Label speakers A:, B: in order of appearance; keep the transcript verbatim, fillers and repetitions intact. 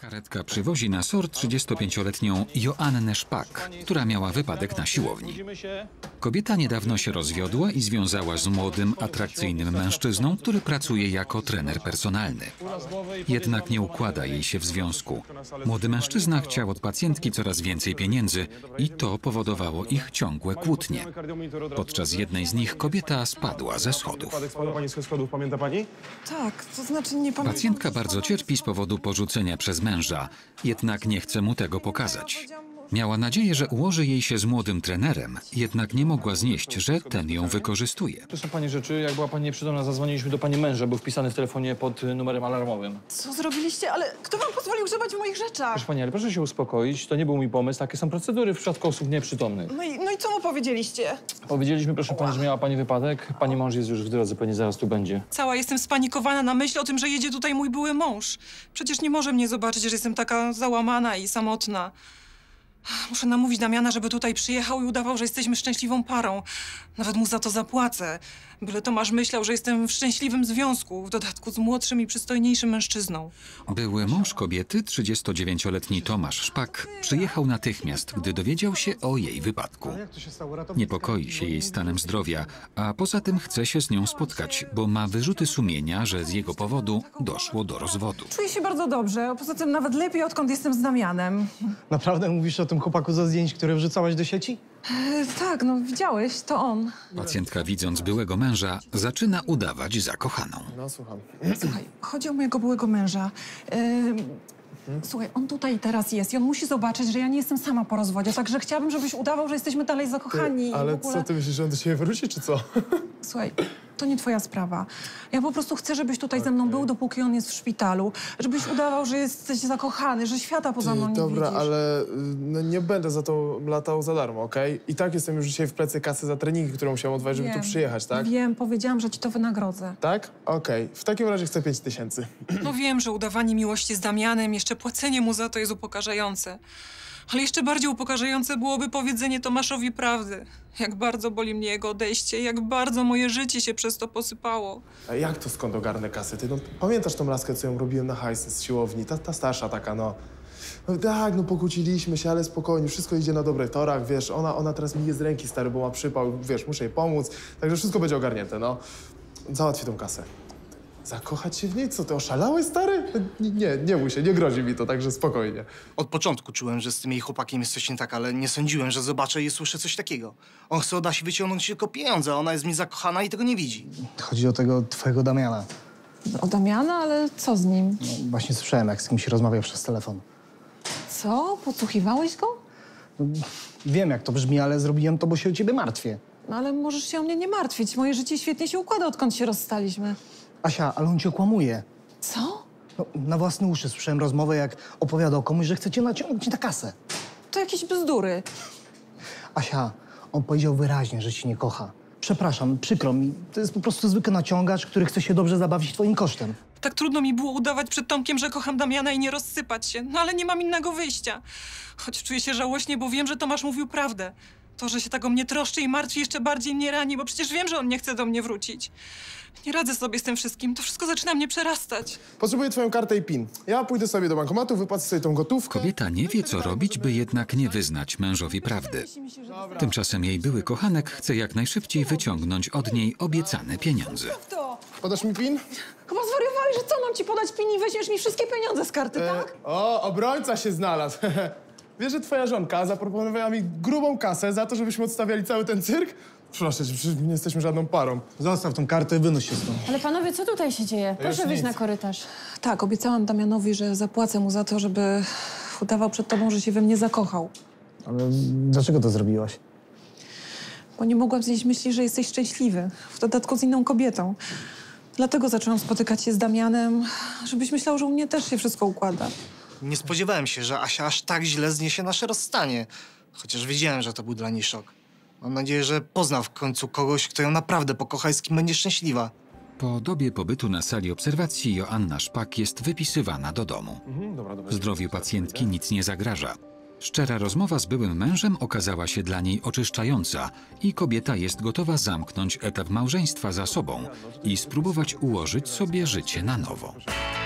A: Karetka przywozi na S O R trzydziestopięcioletnią Joannę Szpak, która miała wypadek na siłowni. Kobieta niedawno się rozwiodła i związała z młodym, atrakcyjnym mężczyzną, który pracuje jako trener personalny. Jednak nie układa jej się w związku. Młody mężczyzna chciał od pacjentki coraz więcej pieniędzy i to powodowało ich ciągłe kłótnie. Podczas jednej z nich kobieta spadła ze schodów.
B: Spadła pani ze schodów, pamięta pani?
C: Tak, to znaczy nie pamiętam.
A: Pacjentka bardzo cierpi z powodu porzucenia przez męża, jednak nie chce mu tego pokazać. Miała nadzieję, że ułoży jej się z młodym trenerem, jednak nie mogła znieść, że ten ją wykorzystuje.
B: To są pani rzeczy, jak była pani nieprzytomna, zadzwoniliśmy do pani męża, był wpisany w telefonie pod numerem alarmowym.
C: Co zrobiliście? Ale kto wam pozwolił grzebać w moich rzeczach?
B: Proszę pani, ale proszę się uspokoić, to nie był mój pomysł, takie są procedury w przypadku osób nieprzytomnych.
C: No i, no i co mu powiedzieliście?
B: Powiedzieliśmy, proszę pani, że miała pani wypadek, pani mąż jest już w drodze, pewnie zaraz tu będzie.
D: Cała jestem spanikowana na myśl o tym, że jedzie tutaj mój były mąż. Przecież nie może mnie zobaczyć, że jestem taka załamana i samotna. Muszę namówić Damiana, żeby tutaj przyjechał i udawał, że jesteśmy szczęśliwą parą. Nawet mu za to zapłacę. Byle Tomasz myślał, że jestem w szczęśliwym związku, w dodatku z młodszym i przystojniejszym mężczyzną.
A: Były mąż kobiety, trzydziestodziewięcioletni Tomasz Szpak, przyjechał natychmiast, gdy dowiedział się o jej wypadku. Niepokoi się jej stanem zdrowia, a poza tym chce się z nią spotkać, bo ma wyrzuty sumienia, że z jego powodu doszło do rozwodu.
C: Czuję się bardzo dobrze, a poza tym nawet lepiej, odkąd jestem z Damianem.
E: Naprawdę mówisz o tym chłopaku ze zdjęć, które wrzucałaś do sieci?
C: E, tak, no widziałeś, to on.
A: Pacjentka, widząc byłego męża, zaczyna udawać zakochaną.
E: No, słucham.
C: Słuchaj, chodzi o mojego byłego męża. E, Słuchaj, on tutaj teraz jest i on musi zobaczyć, że ja nie jestem sama po rozwodzie, także chciałabym, żebyś udawał, że jesteśmy dalej zakochani.
E: Ale
C: i w ogóle...
E: co, ty myślisz, że on do ciebie wróci, czy co?
C: Słuchaj, to nie twoja sprawa. Ja po prostu chcę, żebyś tutaj ze mną był, dopóki on jest w szpitalu. Żebyś udawał, że jesteś zakochany, że świata poza mną nie
F: Dobra,
C: widzisz.
F: ale y, no nie będę za to latał za darmo, okej? I tak jestem już dzisiaj w plecy kasy za treningi, którą musiałem odwołać, żeby
C: Wiem,
F: tu przyjechać, tak?
C: Wiem, powiedziałam, że ci to wynagrodzę.
F: Tak? Okej. W takim razie chcę pięć tysięcy.
D: No wiem, że udawanie miłości z Damianem, jeszcze płacenie mu za to jest upokarzające. Ale jeszcze bardziej upokarzające byłoby powiedzenie Tomaszowi prawdy. Jak bardzo boli mnie jego odejście, jak bardzo moje życie się przez to posypało.
F: A jak to skąd ogarnę kasę? Ty, no, pamiętasz tą laskę, co ją robiłem na hajs z siłowni? Ta, ta starsza taka, no. No tak, no pokłóciliśmy się, ale spokojnie, wszystko idzie na dobrych torach, wiesz, ona, ona teraz mi je z ręki, stary, bo ma przypał, wiesz, muszę jej pomóc, także wszystko będzie ogarnięte, no. Załatwię tą kasę. Zakochać się w niej? Co, ty oszalałeś, stary? Nie, nie bój się, nie grozi mi to, także spokojnie.
G: Od początku czułem, że z tym jej chłopakiem jest coś nie tak, ale nie sądziłem, że zobaczę i usłyszę coś takiego. On chce od Asi wyciągnąć tylko pieniądze, a ona jest mi zakochana i tego nie widzi.
E: Chodzi o tego twojego Damiana.
C: O Damiana? Ale co z nim?
E: No, właśnie słyszałem, jak z kimś rozmawiał przez telefon.
C: Co? Podsłuchiwałeś go?
E: No, wiem, jak to brzmi, ale zrobiłem to, bo się o ciebie martwię.
C: No ale możesz się o mnie nie martwić. Moje życie świetnie się układa, odkąd się rozstaliśmy.
E: Asia, ale on cię okłamuje.
C: Co?
E: No, na własne uszy słyszałem rozmowę, jak opowiadał komuś, że chce cię naciągnąć na kasę.
C: To jakieś bzdury.
E: Asia, on powiedział wyraźnie, że cię nie kocha. Przepraszam, przykro mi. To jest po prostu zwykły naciągacz, który chce się dobrze zabawić twoim kosztem.
D: Tak trudno mi było udawać przed Tomkiem, że kocham Damiana i nie rozsypać się. No ale nie mam innego wyjścia. Choć czuję się żałośnie, bo wiem, że Tomasz mówił prawdę. To, że się tak o mnie troszczy i martwi, jeszcze bardziej mnie rani, bo przecież wiem, że on nie chce do mnie wrócić. Nie radzę sobie z tym wszystkim. To wszystko zaczyna mnie przerastać.
F: Potrzebuję twoją kartę i PIN. Ja pójdę sobie do bankomatu, wypłacę sobie tą gotówkę.
A: Kobieta nie wie, co robić, by jednak nie wyznać mężowi prawdy. Tymczasem jej były kochanek chce jak najszybciej wyciągnąć od niej obiecane pieniądze.
C: To.
F: Podasz mi PIN?
C: Chyba zwariowałeś, że co, mam ci podać PIN i weźmiesz mi wszystkie pieniądze z karty, tak?
F: E, o, obrońca się znalazł. Wiesz, że twoja żonka zaproponowała mi grubą kasę za to, żebyśmy odstawiali cały ten cyrk? Proszę cię, przecież nie jesteśmy żadną parą.
E: Zostaw tą kartę i wynoś się stąd.
H: Ale panowie, co tutaj się dzieje? Proszę
F: Już
H: wyjść
F: nic.
H: na korytarz.
C: Tak, obiecałam Damianowi, że zapłacę mu za to, żeby udawał przed tobą, że się we mnie zakochał.
E: Ale dlaczego to zrobiłaś?
C: Bo nie mogłam znieść myśli, że jesteś szczęśliwy. W dodatku z inną kobietą. Dlatego zaczęłam spotykać się z Damianem, żebyś myślał, że u mnie też się wszystko układa.
G: Nie spodziewałem się, że Asia aż tak źle zniesie nasze rozstanie. Chociaż wiedziałem, że to był dla niej szok. Mam nadzieję, że pozna w końcu kogoś, kto ją naprawdę pokocha i z kim będzie szczęśliwa.
A: Po dobie pobytu na sali obserwacji Joanna Szpak jest wypisywana do domu.
B: Mhm, dobra, dobra.
A: Zdrowiu pacjentki nic nie zagraża. Szczera rozmowa z byłym mężem okazała się dla niej oczyszczająca i kobieta jest gotowa zamknąć etap małżeństwa za sobą i spróbować ułożyć sobie życie na nowo.